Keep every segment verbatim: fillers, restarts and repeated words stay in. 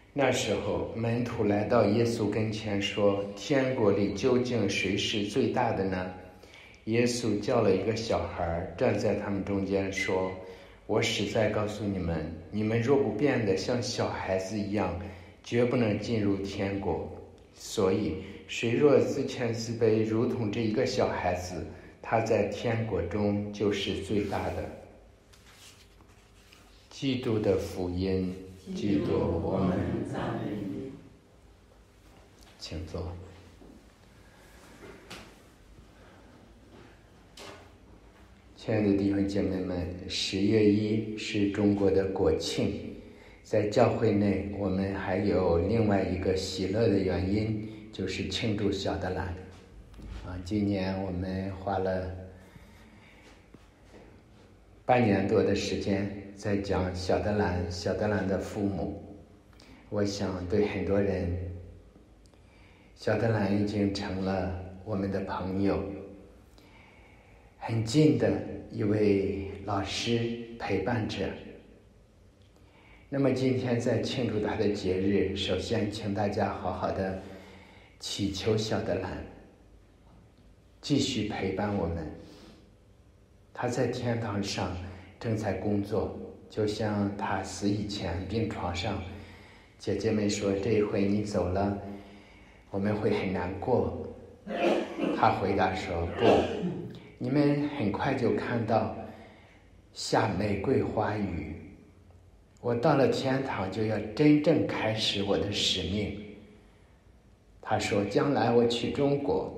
那时候门徒来到耶稣跟前说，天国里究竟谁是最大的呢？耶稣叫了一个小孩站在他们中间说，我实在告诉你们，你们若不变得像小孩子一样，绝不能进入天国。所以谁若自谦自卑，如同这一个小孩子，他在天国中就是最大的。基督的福音。基督，我们赞美你。请坐。亲爱的弟兄姐妹们，十月一是中国的国庆，在教会内我们还有另外一个喜乐的原因，就是庆祝小德兰。啊，今年我们花了半年多的时间在讲小德兰，小德兰的父母。我想对很多人，小德兰已经成了我们的朋友，很近的一位老师陪伴者。那么今天在庆祝他的节日，首先请大家好好的祈求小德兰继续陪伴我们。他在天堂上正在工作，就像他死以前病床上，姐姐们说，这一回你走了，我们会很难过。他回答说，不，你们很快就看到下玫瑰花雨，我到了天堂就要真正开始我的使命。他说，将来我去中国，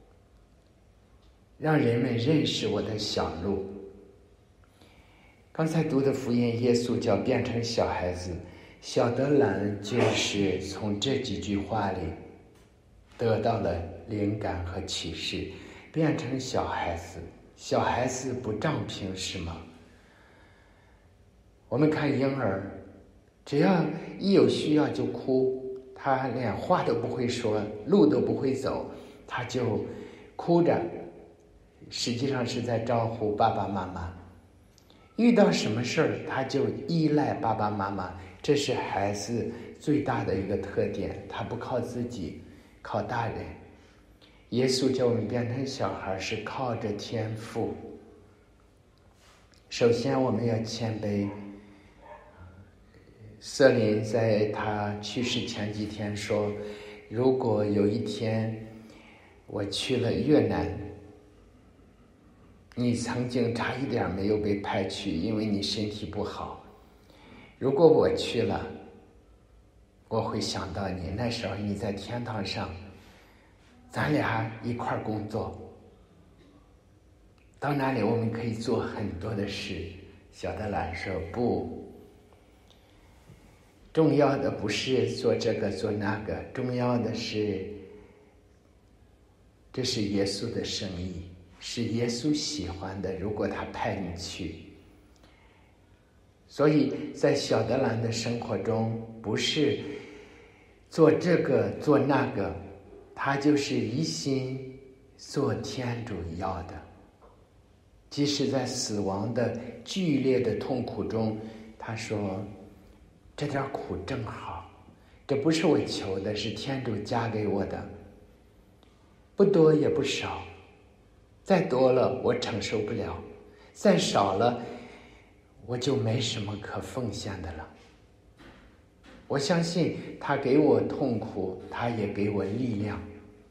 让人们认识我的小路。刚才读的福音，耶稣叫变成小孩子，小德兰就是从这几句话里得到了灵感和启示，变成小孩子。小孩子不仗凭是吗？我们看婴儿，只要一有需要就哭，他连话都不会说，路都不会走，他就哭着，实际上是在招呼爸爸妈妈。遇到什么事儿，他就依赖爸爸妈妈，这是孩子最大的一个特点，他不靠自己，靠大人。耶稣叫我们变成小孩，是靠着天父。首先我们要谦卑。瑟琳在他去世前几天说，如果有一天我去了越南，你曾经差一点没有被派去，因为你身体不好。如果我去了，我会想到你，那时候你在天堂上，咱俩一块儿工作，到那里我们可以做很多的事。小德兰说，不，重要的不是做这个做那个，重要的是这是耶稣的生意，是耶稣喜欢的，如果他派你去。所以在小德兰的生活中，不是做这个做那个，他就是一心做天主要的。即使在死亡的剧烈的痛苦中，他说，这点苦正好，这不是我求的，是天主加给我的，不多也不少，再多了我承受不了，再少了我就没什么可奉献的了。我相信他给我痛苦，他也给我力量。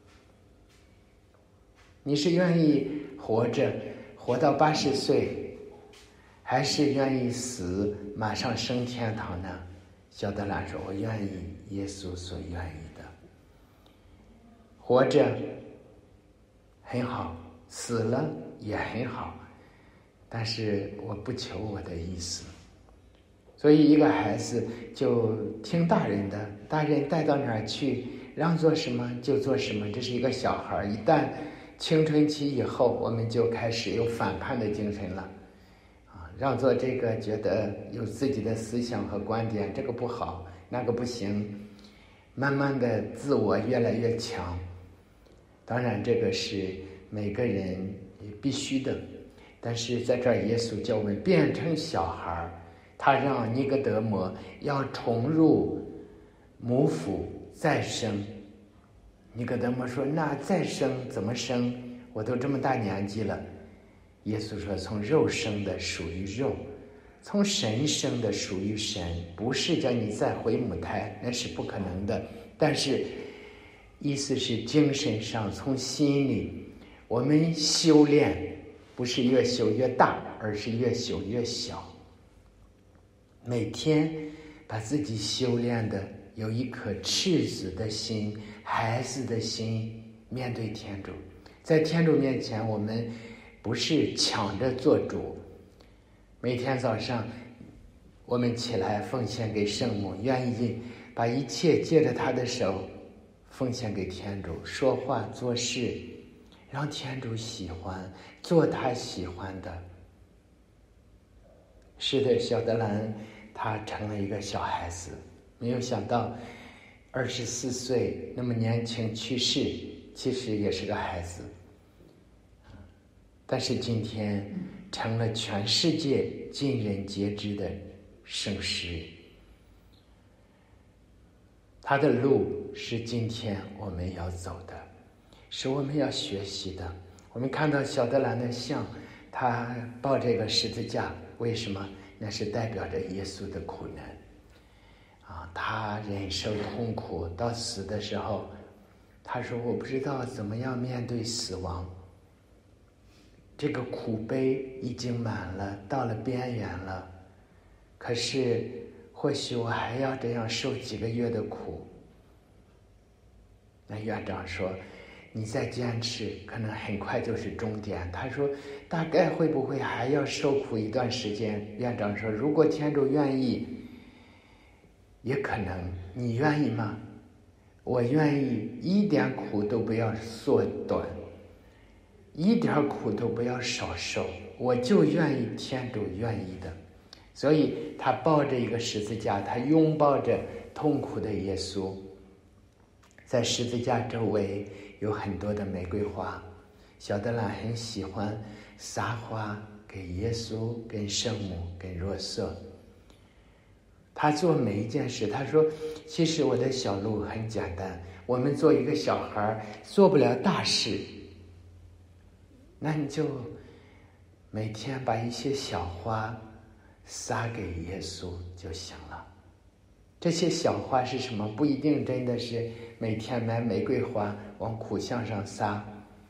你是愿意活着活到八十岁，还是愿意死马上升天堂呢？小德兰说，我愿意耶稣所愿意的。活着很好，死了也很好，但是我不求我的意思。所以一个孩子就听大人的，大人带到哪儿去，让做什么就做什么，这是一个小孩。一旦青春期以后，我们就开始有反叛的精神了，啊，让做这个觉得有自己的思想和观点，这个不好，那个不行，慢慢的自我越来越强。当然这个是每个人必须的，但是在这儿耶稣叫我们变成小孩，他让尼哥德摩要重入母腹再生。尼哥底母说，那再生怎么生？我都这么大年纪了。耶稣说，从肉生的属于肉，从神生的属于神，不是叫你再回母胎，那是不可能的。但是意思是精神上，从心里我们修炼，不是越修越大，而是越修越小。每天把自己修炼的有一颗赤子的心，孩子的心，面对天主。在天主面前，我们不是抢着做主。每天早上我们起来奉献给圣母，愿意把一切借着他的手奉献给天主，说话做事让天主喜欢，做他喜欢的。是的，小德兰他成了一个小孩子，没有想到二十四岁那么年轻去世，其实也是个孩子。但是今天成了全世界尽人皆知的圣师。他的路是今天我们要走的，是我们要学习的。我们看到小德兰的像，他抱这个十字架，为什么？那是代表着耶稣的苦难啊，他忍受痛苦到死的时候，他说我不知道怎么样面对死亡，这个苦悲已经满了，到了边缘了，可是或许我还要这样受几个月的苦。那院长说，你再坚持可能很快就是终点。他说大概会不会还要受苦一段时间？院长说，如果天主愿意也可能。你愿意吗？我愿意，一点苦都不要缩短，一点苦都不要少受，我就愿意天主愿意的。所以他抱着一个十字架，他拥抱着痛苦的耶稣，在十字架周围有很多的玫瑰花。小德兰很喜欢撒花给耶稣、跟圣母、跟若瑟。他做每一件事，他说其实我的小路很简单，我们做一个小孩做不了大事，那你就每天把一些小花撒给耶稣就行了。这些小花是什么？不一定真的是每天买玫瑰花往苦像上撒，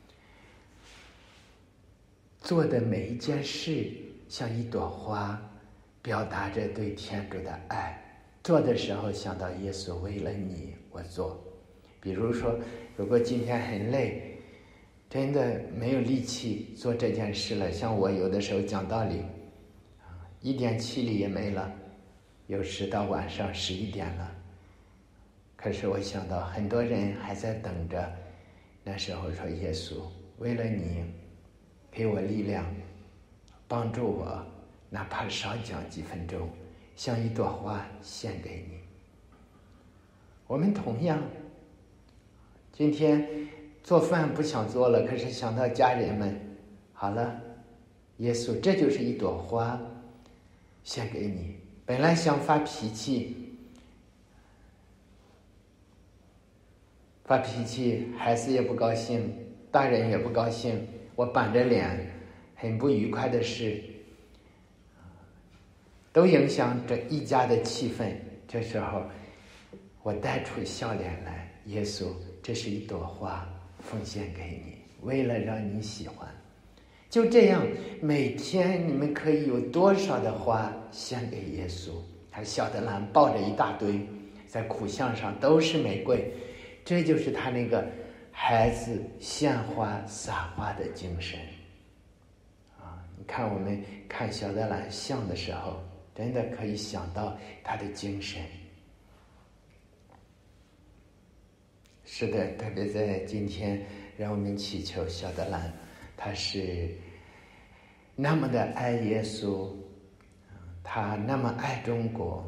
做的每一件事像一朵花，表达着对天主的爱。做的时候想到耶稣，为了你我做。比如说如果今天很累，真的没有力气做这件事了，像我有的时候讲道理一点气力也没了，有时到晚上十一点了，可是我想到很多人还在等着，那时候说耶稣，为了你给我力量，帮助我，哪怕少讲几分钟，像一朵花献给你。我们同样今天做饭不想做了，可是想到家人们，好了，耶稣，这就是一朵花献给你。本来想发脾气，发脾气，孩子也不高兴，大人也不高兴，我板着脸，很不愉快的事，都影响着一家的气氛。这时候我带出笑脸来，耶稣，这是一朵花奉献给你，为了让你喜欢。就这样，每天你们可以有多少的花献给耶稣？还小德兰抱着一大堆，在苦像上都是玫瑰，这就是他那个孩子献花撒花的精神啊！你看我们看小德兰像的时候，真的可以想到他的精神。是的，特别在今天，让我们祈求小德兰，他是那么的爱耶稣，他那么爱中国。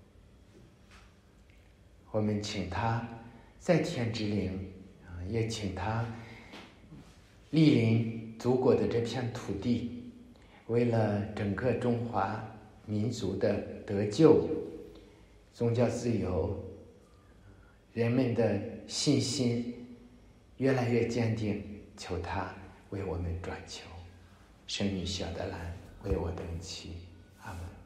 我们请他在天之灵，也请他莅临祖国的这片土地，为了整个中华民族的得救、宗教自由、 人们的信心越来越坚定，求他为我们转求。圣女小德兰为我等祈，阿门。